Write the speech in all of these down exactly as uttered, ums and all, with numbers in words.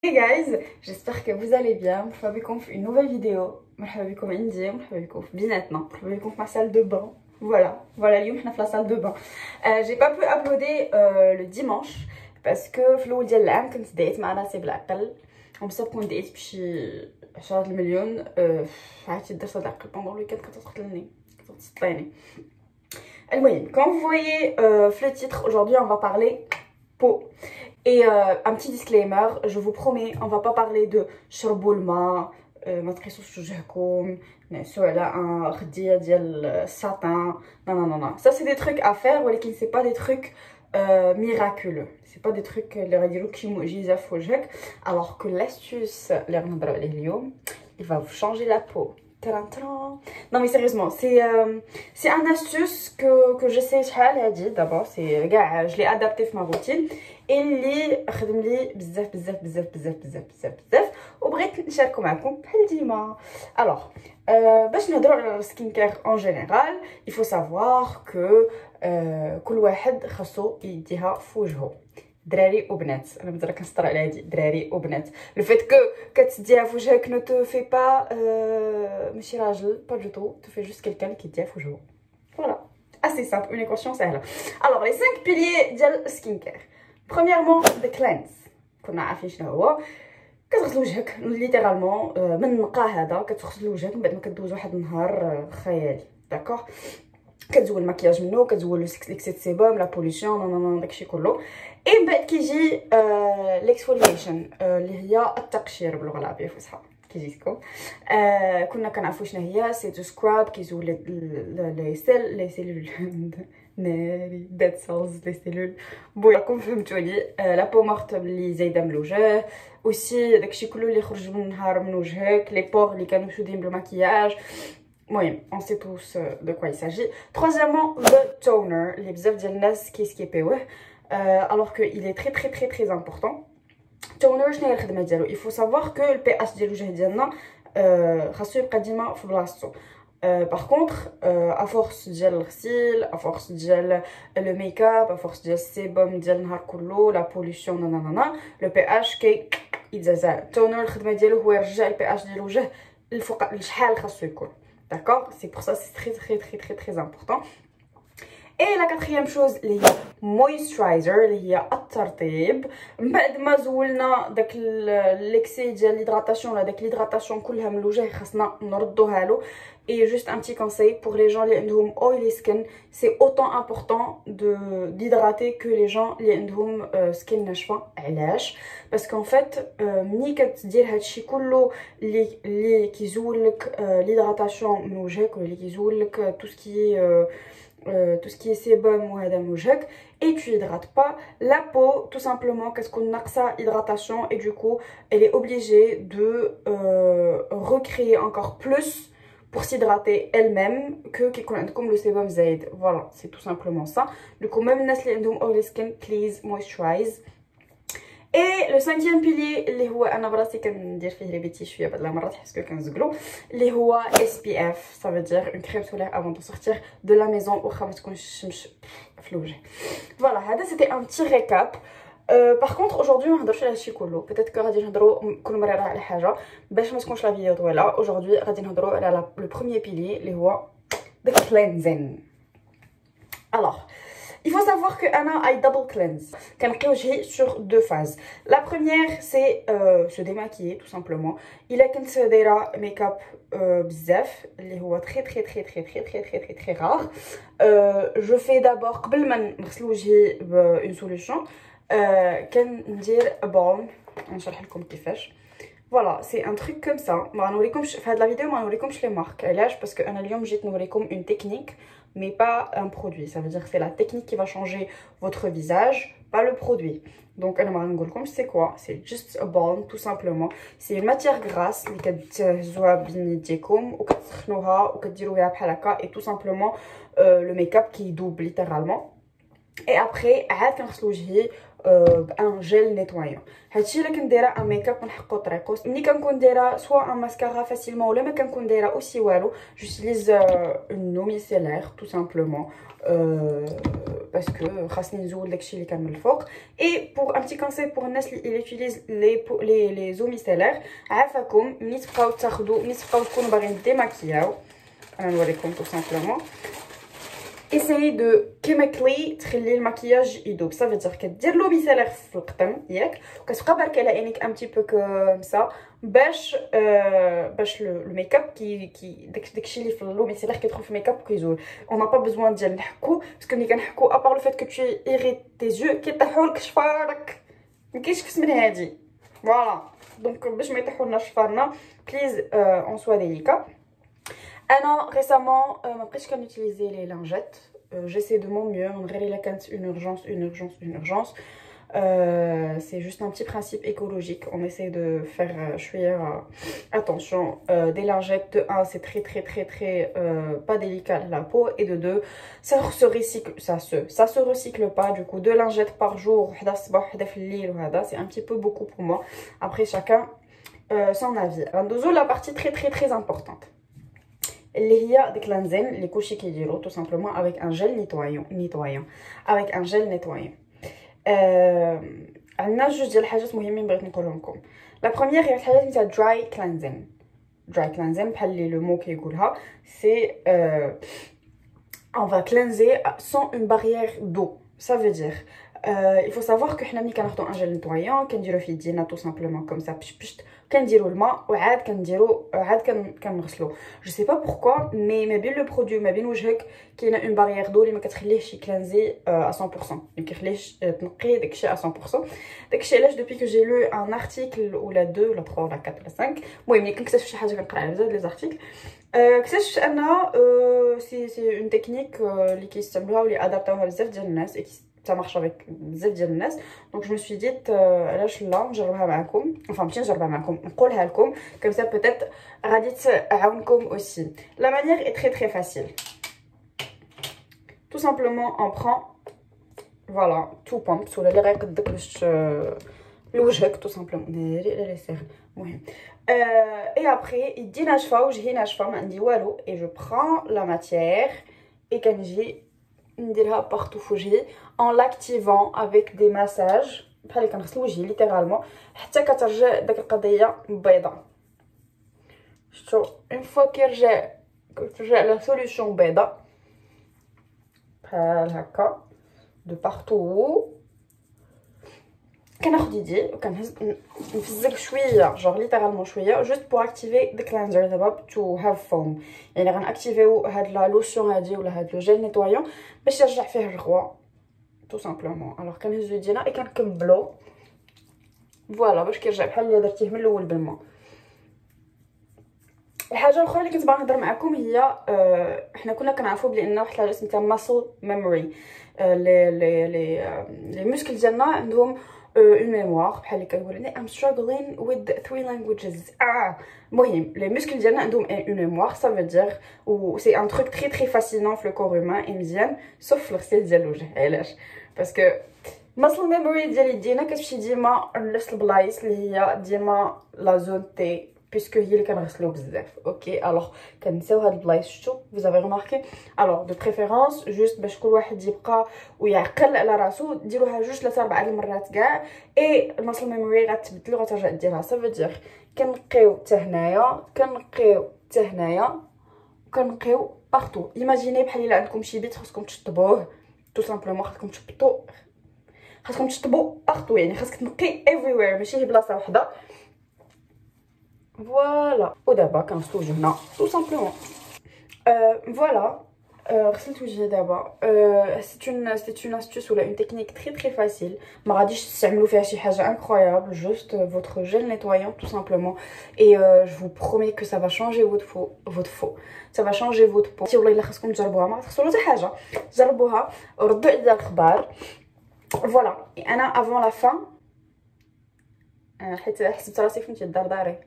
Hey guys, j'espère que vous allez bien. مرحبا بكم في une nouvelle vidéo. مرحبا بكم عندي مرحبا بكم في بيناتنا مرحبا بكم في ma salle de bain. Voilà, voilà اليوم حنا في la salle de bain. Euh, j'ai pas pu uploader euh, le dimanche parce que في الاول ديال العام كنت دعيت مع راسي بالعقل وبصح كنت دعيت بشي عشرة المليون. عرفتي درت هاد العقل بوندون لو ويكاند كتقتلني كتسطيني. المهم, comme vous voyez euh, le titre, aujourd'hui on va parler peau. Et euh, un petit disclaimer, je vous promets, on va pas parler de شربوا ما تقيسوش وجهكم نعسوا على ان غديه ديال satin. Non non non non, ça c'est des trucs à faire ولكن c'est pas des trucs euh, miraculeux, c'est pas des trucs اللي غيديروك شي معجزه في وجهك. Alors que l'astuce اللي غنهضروا عليه اليوم, il va vous changer la peau. Non mais sérieusement, c'est euh, c'est un astuce que que j'essaie d'abord, c'est je l'ai adapté à ma routine et اللي خدم لي بزاف بزاف بزاف بزاف بزاف بزاف بزاف وبغيت نشاركو معكم بحال ديما. Alors euh, باش نهضروا على السكين كير en général, il faut savoir que euh, كل واحد خاصو يديها في وجهه, دراري وبنات. انا مزال كنسطر على هادي دراري وبنات. لو فيت كو كتديها في وجهك نو تو في با ماشي راجل با دو تو, تو في جوست كيلكان كيديها في وجهه. فوالا, assez simple, une équation سهله. Alors les cinq piliers ديال السكين كير. Premièrement, the cleanse. كنا عارفين شنو هو. كتغسل وجهك ليترالمون من النقا هذا, كتغسل وجهك من بعد ما كدوز واحد النهار خيالي, داكوغ. كتزول المكياج منو, كتزول ليكسي دو سيبوم, لا بوليسيون, نو نو نو داكشي كله. اي من بعد كيجي آه ليكسفوليشن آه اللي هي التقشير باللغه العربيه الفصحى. كيجيكم آه كنا كنعرفوا شنو هي. سي تو سكراب, كيزول لي سيل لي سيلول ناري ديد سيلز لي سيلول. بون راكم فهمتوني. آه لا بو مورت اللي زايده من الوجه, اوسي داكشي كله اللي خرج من النهار من وجهك, لي بور اللي كانوا مسودين بالمكياج. المهم, on sait tous de quoi il s'agit. Troisièmement, le toner, اللي بزاف ديال الناس كيسكيبيوه euh, alors que il est très très très très important. toner شنو هي الخدمه ديالو؟ il faut savoir que le pH ديال الوجه ديالنا خاصو يبقى ديما في بلاصتو. par contre euh, à force ديال الغسيل, à force ديال le make-up, à force ديال السيبوم ديال النهار كله, la pollution نانانا, le pH كي يتزعزع. toner الخدمه ديالو هو يرجع البي اش ديال الوجه الفوق لشحال خاصو يكون. D'accord, c'est pour ça c'est très très très très très important. Et la quatrième chose, اللي هي moisturizer, اللي هي الترطيب. من بعد ما زولنا داك ليكسي ديال l'hydratation ولا داك l'hydratation كلها من الوجه, خاصنا نردوها له. Et juste un petit conseil pour les gens اللي عندهم oily skin, c'est autant important de d'hydrater que les gens اللي عندهم skin ناشفه. علاش؟ parce qu'en fait ملي كتدير هادشي كله اللي اللي كيزول لك l'hydratation من وجهك, ولا اللي كيزول لك tout ce qui est euh, tout ce qui est sébum وهذا من وجهك, et tu hydrates pas la peau, tout simplement كتكون ناقصه hydratation et du coup elle est obligée de euh, recréer encore plus pour s'hydrater elle-même que كيكون عندكم le sébum زايد. Voilà, c'est tout simplement ça. Du coup même الناس اللي عندهم oily skin, please moisturize. Et le cinquième pilier اللي هو انا براسي كندير فيه ريبيتي شويه بعض المرات حيت كنزقلو, اللي هو S P F. ça veut dire une crème solaire avant de sortir de la maison واخا ما تكونش الشمس في الوجه. فوالا, هذا c'était un petit récap. Euh, par contre aujourd'hui ما نهضرش على هادشي كله, peut-être que غادي نهضروا كل مره على حاجه باش ما تكونش لا فيديو طويله. aujourd'hui غادي نهضروا على le premier pilier اللي هو the cleansing. alors il faut savoir que Anna a double cleanse. كنقي وجهي sur deux phases. La première c'est euh, se démaquiller tout simplement. Il a كنت دايره ميك اب بزاف اللي هو très très très très très très très très très rare. euh, je fais d'abord قبل ما نغسل وجهي ب une solution euh, كندير بالم. نشرح لكم كيفاش. فوالا, سي ان تروك كوم سا. ما غنوريكمش في هاد لا فيديو, ما غنوريكمش لي مارك. علاش؟ باسكو انا اليوم جيت نوريكم اون تكنيك mais pas un produit. Ça veut dire que c'est la technique qui va changer votre visage, pas le produit. Donc, c'est quoi? C'est juste a balm, tout simplement. C'est une matière grasse et tout simplement euh, le make-up qui double littéralement. Et après, euh, un gel nettoyant. هادشي الا كنت دايره ان ميك اب نحقو طريقو. ملي كنكون دايره سوا ان ماسكارا فاسيلمون ولا ما كنكون دايره اوسي والو, j'utilise euh, une eau micellaire tout simplement euh, parce que خاصني نزول داكشي اللي كان من الفوق. Et pour un petit conseil pour الناس اللي utilise les les les eaux micellaires, عافاكم ملي تبقاو تاخذوا ملي تبقاو تكونوا باغيين ديماكياو، انا نوريكم tout simplement. Essayez de chemically تخلي المكياج يذوب. Ça veut dire كدير لو ميسيلير في القطن ياك وكتبقى باركه على عينيك ان بتي بو كوم سا باش آه باش لو ميك اب كي كي داك داكشي اللي في لو ميسيلير كيدخل في الميك اب كيزول. اون با بيزوان ديال نحكو باسكو ملي كنحكو ابار لو فيت كو تي ايريت تي يو كيطيحوا لك شفارك مكاينش كس من هادي فوالا. دونك باش ما يطيحولناش شفارنا بليز اون سوا ديليكا. انا ريسامون ما بقيتش كنوتيليزي لي لانجيت. J'essaie de mon mieux. On dirait la carte une urgence, une urgence, une urgence. Euh, c'est juste un petit principe écologique. On essaie de faire euh, euh, attention. Euh, des lingettes, de un, c'est très très très très euh, pas délicat la peau. Et de deux, ça se recycle, ça se, ça se recycle pas. Du coup, deux lingettes par jour, c'est un petit peu beaucoup pour moi. Après, chacun euh, son avis. La partie très très très importante. اللي هي ديك لانزين اللي كلشي كيديرو tout simplement avec un gel nettoyant nettoyant avec un gel nettoyant. euh عندنا جوج ديال الحاجات مهمين بغيت نقولهم لكم. لا بروميير هي الحاجات نتاع dry cleansing. dry cleansing بحال اللي لو مو كيقولها سي on va cleanser sans une barrière d'eau. Ça veut dire euh, il faut savoir que حنا ملي كناخذوا ان جيل نيتوايون كنديروه في يدينا tout simplement comme ça باش باش كنديروا الماء وعاد كنديروا عاد كنغسلوا. جو سي با بوركوا مي ما بين لو برودوي ما بين وجهك كاينه اون باريير دو اللي ما كتخليهش يكلانزي ا مية بالمية ما كيخليهش تنقي داكشي ا مية بالمية. داكشي علاش دوبي كو جي لو ان ارتيكل ولا دو ولا ثلاثة ولا أربعة ولا خمسة المهم ملي كنكتشف شي حاجه كنقرا على بزاف لي زارتيكل اكتشفت ان سي سي اون تكنيك اللي كيستعملوها واللي ادابتوها بزاف ديال الناس ça marche avec بزاف ديال الناس. دونك جو مسوي ديت علاش لا نجربها معكم enfin ماشي نجربها معكم نقولها لكم comme ça peut-être غادي تعاونكم aussi. La manière est très très facile. Tout simplement on prend voilà tout pumps ولا اللي غيقدك باش لوجهك tout simplement ديري لا لا سير المهم euh, et après يدي ناشفه وجهي ناشفه ما عندي والو et je prends la matière et كنجي نديرها بارتو في وجهي en l'activant avec des massages بحال اللي كنغسل وجهي ليترالمون حتى كترجع داك القضيه بيضاء. شفتوا اون فوا كيرجع كترجع لا سوليوشن بيضاء بحال هكا دو بارتو. كناخد يدي وكنهز نفزك شويه جوغ ليترالمون شويه جوست بور اكتيفي ذا كلينزر دابا تو هاف فوم. يعني غنأكتيفيو هاد لا لوسيون هادي ولا هاد لو جيل نيتوايون باش يرجع فيه الرغوه tout simplement. alors كنهزو يدينا اي كنكملو فوالا باش كيرجع بحال اللي درتيه من الاول بالماء. الحاجه الاخرى اللي كنت باغا نهضر معكم هي أه حنا كنا كنعرفوا بان واحد الحاجه سميتها ماسل ميموري. أه لي لي لي لي موسكل ديالنا عندهم اون ميموار بحال اللي كنقول انا ام struggling with three languages. اه المهم لي موسكل ديالنا عندهم اون ميموار. سا فو دير و سي ان تروك تري تري فاسينون في لو كور هومان اي مزيان سوف في الغسيل ديال الوجه. علاش؟ باسكو ماسل ميموري ديال يدينا كتمشي ديما لنفس البلايص اللي هي ديما لا زون تي بيسكو هي اللي كنغسلو بزاف. اوكي الوغ كنساو هاد البلايص. شفتوا فوزافي ريماركي؟ الوغ دو بريفيرونس جوست باش كل واحد يبقى ويعقل على راسو ديروها جوج ثلاثه اربعه المرات كاع اي الماسل ميموري غتبدلو غترجع ديرها. سا فو دير كنقيو حتى هنايا كنقيو حتى هنايا وكنقيو بارطو. ايماجيني بحال الا عندكم شي بيت خاصكم تشطبوه تو سامبلومون خاصكم تشطبو خاصكم تشطبو بارطو يعني خاصك تنقي everywhere ماشي بلاصه وحده. فوالا ودابا كنغسلو وجهنا تو سامبلومون. فوالا غسلت وجهي دابا. سي اون سي اون استيوس ولا اون تكنيك تري تري فاسيل ما غاديش تستعملوا فيها شي حاجه انكرويابل. جوست فوتر جيل نيتوايون تو سامبلومون اي جو فو برومي كو سا فا شانجي فوت فو فوت فو سا فا شانجي فوت بو. والله الا خاصكم تجربوها ما تخسروا حتى حاجه. جربوها وردوا عليا الخبار. فوالا انا افون لا فان حيت حسبت راسي فهمتي الدرداري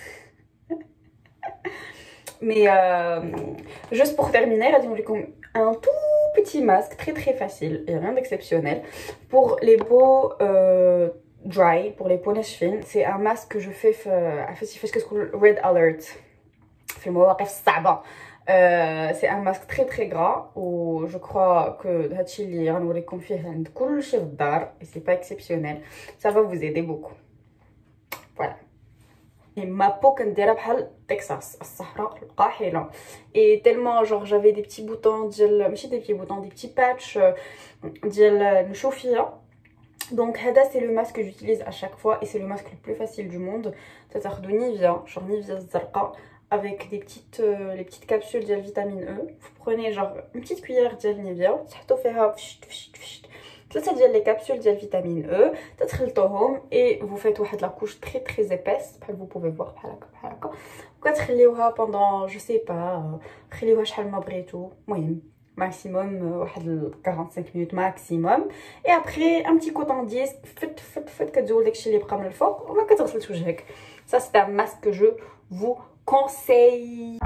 مي juste pour terminer غادي نوريكم un tout petit masque très très facile et rien d'exceptionnel pour les peaux euh, dry, pour les peaux ناشفين. c'est un masque que je fais في فاش كتكون red alert في المواقف الصعبه. Euh, c'est un masque très très gras où je crois que هادشي اللي غنوريكم فيه عند كلشي في الدار et c'est pas exceptionnel. Ça va vous aider beaucoup. Voilà. Et ma peau كنديرها بحال تكساس الصحراء القاحله. Et tellement genre j'avais des petits boutons ديال ماشي des petits boutons des petits patchs ديال النشوفيه. Donc هذا c'est le masque que j'utilise à chaque fois et c'est le masque le plus facile du monde. تتاخدو نيفيا genre نيفيا الزرقاء avec des petites euh, les petites capsules de vitamine E. Vous prenez genre une petite cuillère de Nivea, تحطوا فيها فشت فشت فشت ثلاثه ديال les capsules de vitamine E, تتخلطوهم et vous faites واحد la couche très très épaisse بحال vous pouvez voir بحال هكا بحال هكا وكتخليوها pendant je sais pas خليوها شحال ما بغيتو المهم maximum واحد quarante-cinq minutes maximum et après un petit coton disque فت فت فت كتزول داكشي اللي بقى من الفوق وما كتغسلش وجهك. Ça c'est un masque que je vous conseille.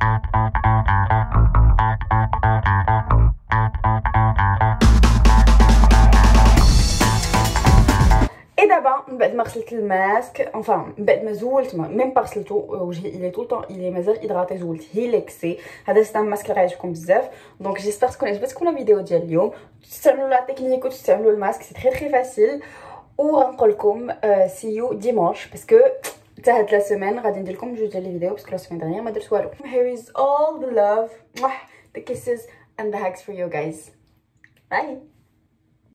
Et d'abord, بعد ما غسلت الماسك enfin بعد ما زولت même pas غسلته وجهي il est tout le temps il est مازال hydraté زولت هيليكسي. هذا سي ماسك اللي غيعجبكم بزاف دونك جيسبر تكون عجبتكم الفيديو ديال اليوم تستعملوا لا تكنيك وتستعملوا الماسك سي تري تري فاسيل وغنقول لكم سي يو ديمانش باسكو حتى هاد لا سيمين غادي ندير لكم جوج ديال لي فيديو باسكو لا سيمين دانيير ما درت والو. Here is all the love, the kisses and the hugs for you guys. Bye.